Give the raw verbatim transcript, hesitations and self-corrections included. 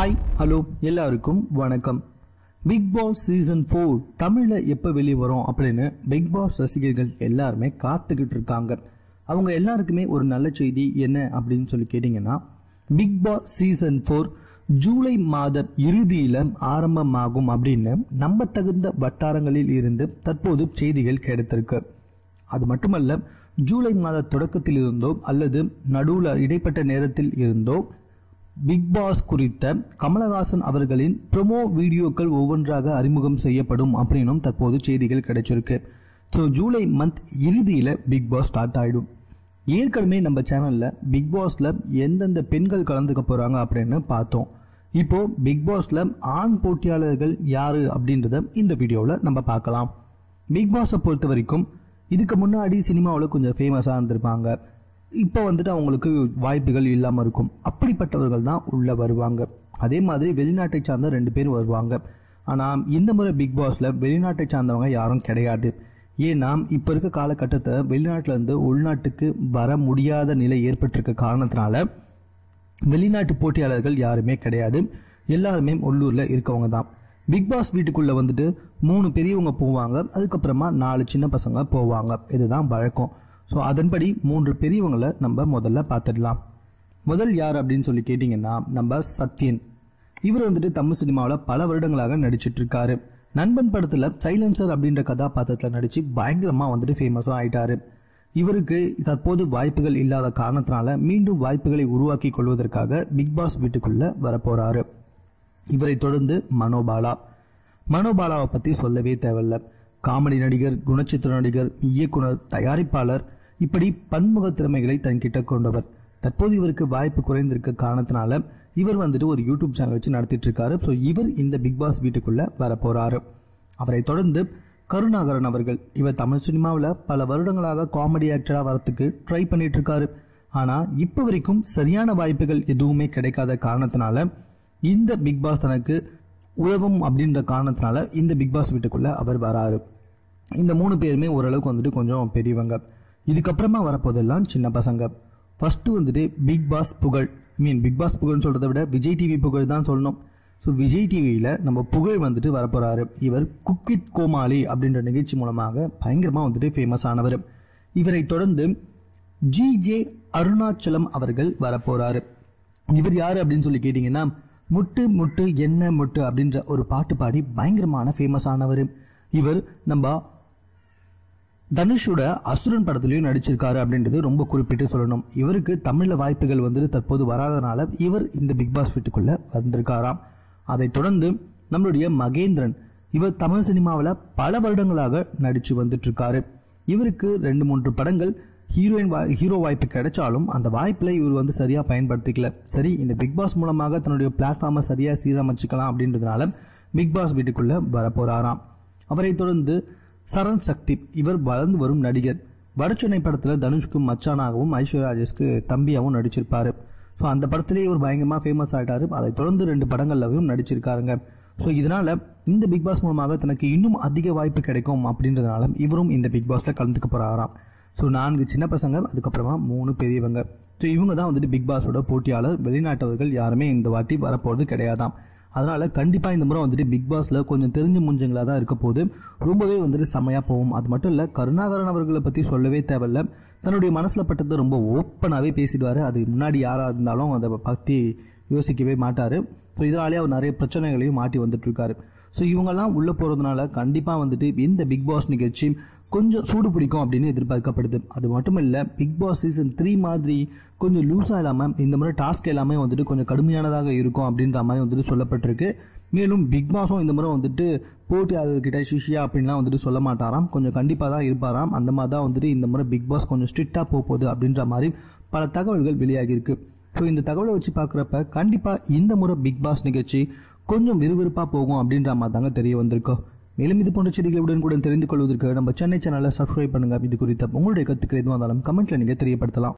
Hi hello எல்லாருக்கும் வணக்கம். Big Boss season four தமிழ்ல எப்ப வெளியே வரும் அப்படின்னு பிக் பாஸ் ரசிகர்கள் எல்லாருமே காத்துக்கிட்டு இருக்காங்க. அவங்க எல்லாருக்குமே ஒரு நல்ல செய்தி என்ன அப்படின்னு சொல்லி கேட்டீங்கன்னா, Bigg Boss season four July மாத இறுதியில ஆரம்பமாகும் அப்படின்னு நம்ப தகுந்த வட்டாரங்களில் இருந்து தற்போது செய்திகள் கிடைத்திருக்கு. அது மட்டுமல்ல, ஜூலை மாத தொடக்கத்தில் இருந்தோ அல்லது நடுவுல இடைப்பட்ட நேரத்தில் இருந்தோ பிக் பாஸ் குறித்த கமலஹாசன் அவர்களின் ப்ரோமோ வீடியோக்கள் ஒவ்வொன்றாக அறிமுகம் செய்யப்படும் அப்படின்னும் தற்போது செய்திகள் கிடைச்சிருக்கு. ஸோ ஜூலை மந்த் இறுதியில பிக் பாஸ் ஸ்டார்ட் ஆயிடும். ஏற்கனவே நம்ம சேனல்ல பிக் பாஸ்ல எந்தெந்த பெண்கள் கலந்துக்க போறாங்க அப்படின்னு பார்த்தோம். இப்போ பிக் பாஸ்ல ஆண் போட்டியாளர்கள் யாரு அப்படின்றத இந்த வீடியோவில் நம்ம பார்க்கலாம். பிக் பாஸை பொறுத்த வரைக்கும் இதுக்கு முன்னாடி சினிமாவில் கொஞ்சம் ஃபேமஸாக இருந்திருப்பாங்க. இப்போ வந்துட்டு அவங்களுக்கு வாய்ப்புகள் இல்லாமல் இருக்கும். அப்படிப்பட்டவர்கள் தான் உள்ளே வருவாங்க. அதே மாதிரி வெளிநாட்டை சார்ந்த ரெண்டு பேர் வருவாங்க. ஆனால் இந்த முறை பிக் பாஸில் வெளிநாட்டை சார்ந்தவங்க யாரும் கிடையாது. ஏன்னா இப்போ இருக்க காலகட்டத்தை வெளிநாட்டிலேருந்து உள்நாட்டுக்கு வர முடியாத நிலை ஏற்பட்டிருக்க காரணத்தினால வெளிநாட்டு போட்டியாளர்கள் யாருமே கிடையாது. எல்லாருமே உள்ளூரில் இருக்கவங்க தான். பிக் பாஸ் வீட்டுக்குள்ளே வந்துட்டு மூணு பெரியவங்க போவாங்க, அதுக்கப்புறமா நாலு சின்ன பசங்க போவாங்க. இதுதான் வழக்கம். ஸோ அதன்படி மூன்று பெரியவங்களை நம்ம முதல்ல பார்த்துடலாம். முதல் யார் அப்படின்னு சொல்லி கேட்டிங்கன்னா, நம்ம சத்யன். இவர் வந்துட்டு தமிழ் சினிமாவில் பல வருடங்களாக நடிச்சிட்டு இருக்காரு. நண்பன் படத்தில் சைலன்சர் அப்படின்ற கதாபாத்திரத்தில் நடித்து பயங்கரமாக வந்துட்டு ஃபேமஸும் ஆயிட்டாரு. இவருக்கு தற்போது வாய்ப்புகள் இல்லாத காரணத்தினால மீண்டும் வாய்ப்புகளை உருவாக்கி கொள்வதற்காக பிக் பாஸ் வீட்டுக்குள்ள வரப்போறாரு. இவரை தொடர்ந்து மனோபாலா. மனோபாலாவை பற்றி சொல்லவே தேவையில்லை. காமெடி நடிகர், குணச்சித்திர நடிகர், இயக்குனர், தயாரிப்பாளர், இப்படி பன்முக திறமைகளை தன்கிட்ட கொண்டவர். தற்போது இவருக்கு வாய்ப்பு குறைந்திருக்க காரணத்தினால இவர் வந்துட்டு ஒரு யூடியூப் சேனல் வச்சு நடத்திட்டு இருக்காரு. ஸோ இவர் இந்த பிக் பாஸ் வீட்டுக்குள்ள வரப்போறாரு. அவரை தொடர்ந்து கருணாகரன் அவர்கள். இவர் தமிழ் சினிமாவில் பல வருடங்களாக காமெடி ஆக்டரா வரத்துக்கு ட்ரை பண்ணிட்டு இருக்காரு. ஆனா இப்ப வரைக்கும் சரியான வாய்ப்புகள் எதுவுமே கிடைக்காத காரணத்தினால இந்த பிக் பாஸ் தனக்கு உதவும் அப்படின்ற காரணத்தினால இந்த பிக் பாஸ் வீட்டுக்குள்ள அவர் வராரு. இந்த மூணு பேருமே ஓரளவுக்கு வந்துட்டு கொஞ்சம் பெரியவங்க. இதுக்கப்புறமா வரப்போதெல்லாம் சின்ன பசங்க. ஃபர்ஸ்ட் வந்துட்டு பிக் பாஸ் புகழ். மீன் பிக் பாஸ் புகழ்னு சொல்றதை விட விஜய் டிவி புகழ் தான் சொல்லணும். ஸோ விஜய் டிவியில நம்ம புகழ் வந்துட்டு வரப்போறாரு. இவர் குக் வித் கோமாளி அப்படின்ற நிகழ்ச்சி மூலமாக பயங்கரமா வந்துட்டு ஃபேமஸ் ஆனவர். இவரை தொடர்ந்து ஜி ஜே அருணாச்சலம் அவர்கள் வரப்போறாரு. இவர் யாரு அப்படின்னு சொல்லி கேட்டீங்கன்னா, முட்டு முட்டு என்ன முட்டு அப்படின்ற ஒரு பாட்டு பாடி பயங்கரமான ஃபேமஸ் ஆனவர். இவர் நம்ம தனுஷோட அசுரன் படத்திலையும் நடிச்சிருக்காரு அப்படின்றது ரொம்ப குறிப்பிட்டு சொல்லணும். இவருக்கு தமிழ்ல வாய்ப்புகள் வந்துட்டு தற்போது வராதனால இவர் இந்த பிக் பாஸ் வீட்டுக்குள்ள வந்திருக்காராம். அதை தொடர்ந்து நம்மளுடைய மகேந்திரன். இவர் தமிழ் சினிமாவில் பல வருடங்களாக நடிச்சு வந்துட்டு இருக்காரு. இவருக்கு ரெண்டு மூன்று படங்கள் ஹீரோயின் ஹீரோ வாய்ப்பு கிடைச்சாலும் அந்த வாய்ப்புல இவர் வந்து சரியா பயன்படுத்திக்கல. சரி, இந்த பிக் பாஸ் மூலமாக தன்னுடைய பிளாட்ஃபார்மை சரியா சீரமைச்சுக்கலாம் அப்படின்றதுனால பிக் பாஸ் வீட்டுக்குள்ள வரப்போறாராம். அவரை தொடர்ந்து சரண் சக்தி. இவர் வளர்ந்து வரும் நடிகர். வடச்சென்னை படத்துல தனுஷ்க்கு மச்சானாகவும் ஐஸ்வர்யா ராஜேஷ்க்கு தம்பியாகவும் நடிச்சிருப்பாரு. ஸோ அந்த படத்திலேயே இவர் பயங்கரமா ஃபேமஸ் ஆயிட்டாரு. அதை தொடர்ந்து ரெண்டு படங்கள்லவும் நடிச்சிருக்காருங்க. ஸோ இதனால இந்த பிக் பாஸ் மூலமாக தனக்கு இன்னும் அதிக வாய்ப்பு கிடைக்கும் அப்படின்றதுனால இவரும் இந்த பிக் பாஸ்ல கலந்துக்க போறாராம். ஸோ நான்கு சின்ன பசங்க, அதுக்கப்புறமா மூணு பெரியவங்க. ஸோ இவங்க தான் வந்துட்டு பிக் பாஸோட போட்டியாளர். வெளிநாட்டவர்கள் யாருமே இந்த வாட்டி வரப்போறது கிடையாதாம். அதனால கண்டிப்பா இந்த முறை வந்துட்டு பிக் பாஸ்ல கொஞ்சம் தெரிஞ்ச முஞ்சங்களா தான் இருக்க போது ரொம்பவே வந்துட்டு செம்மையா போகும். அது மட்டும் இல்ல, கருணாகரன் அவர்களை பத்தி சொல்லவே தேவையில்ல. தன்னுடைய மனசுல பட்டதை ரொம்ப ஓப்பனாவே பேசிடுவாரு. அது முன்னாடி யாரா இருந்தாலும் அதை பத்தி யோசிக்கவே மாட்டாரு. ஸோ இதனாலே அவர் நிறைய பிரச்சனைகளையும் மாட்டி வந்துட்டு இருக்காரு. ஸோ இவங்கெல்லாம் உள்ள போறதுனால கண்டிப்பா வந்துட்டு இந்த பிக் பாஸ் நிகழ்ச்சி கொஞ்சம் சூடு பிடிக்கும் அப்படின்னு எதிர்பார்க்கப்படுது. அது மட்டும் இல்ல, பிக் பாஸ் சீசன் த்ரீ மாதிரி கொஞ்சம் லூஸா இல்லாம இந்த மாதிரி டாஸ்க் எல்லாமே வந்துட்டு கொஞ்சம் கடுமையானதாக இருக்கும் அப்படின்ற மாதிரி வந்துட்டு சொல்லப்பட்டிருக்கு. மேலும் பிக் பாஸும் இந்த முறை வந்துட்டு போட்டியாளர்கிட்ட சிஷியா அப்படின்லாம் வந்துட்டு சொல்ல மாட்டாராம். கொஞ்சம் கண்டிப்பா தான் இருப்பாராம். அந்த மாதிரி தான் வந்துட்டு இந்த முறை பிக் பாஸ் கொஞ்சம் ஸ்ட்ரிக்டா போகுது அப்படின்ற மாதிரி பல தகவல்கள் வெளியாகி இருக்கு. ஸோ இந்த தகவலை வச்சு பார்க்குறப்ப கண்டிப்பா இந்த முறை பிக் பாஸ் நிகழ்ச்சி கொஞ்சம் விறுவிறுப்பா போகும் அப்படின்ற மாதிரி தாங்க தெரிய வந்திருக்கோம். மேலும் இது போன்ற செய்திகளை உடனுக்குடன் தெரிந்து கொள்வதற்கு நம்ம சென்னை சேனலை சப்ஸ்கிரைப் பண்ணுங்க. இது குறித்த உங்களுடைய கருத்துக்கள் எதுவாக இருந்தாலும் கமெண்ட்ல நீங்க தெரியப்படுத்தலாம்.